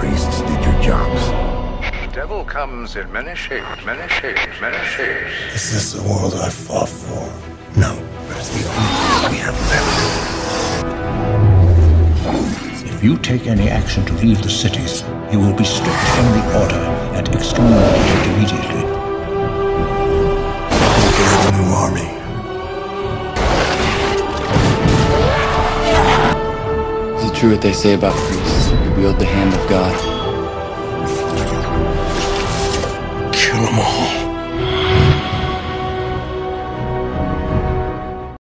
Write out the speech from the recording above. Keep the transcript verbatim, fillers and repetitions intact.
priests did your jobs. The devil comes in many shapes, many shapes, many shapes. Is this the world I fought for? No, but it's the only one we have left. If you take any action to leave the cities, you will be stripped from the Order and excommunicated immediately. We have a new army. Is it true what they say about priests who wield the hand of God? Kill them all.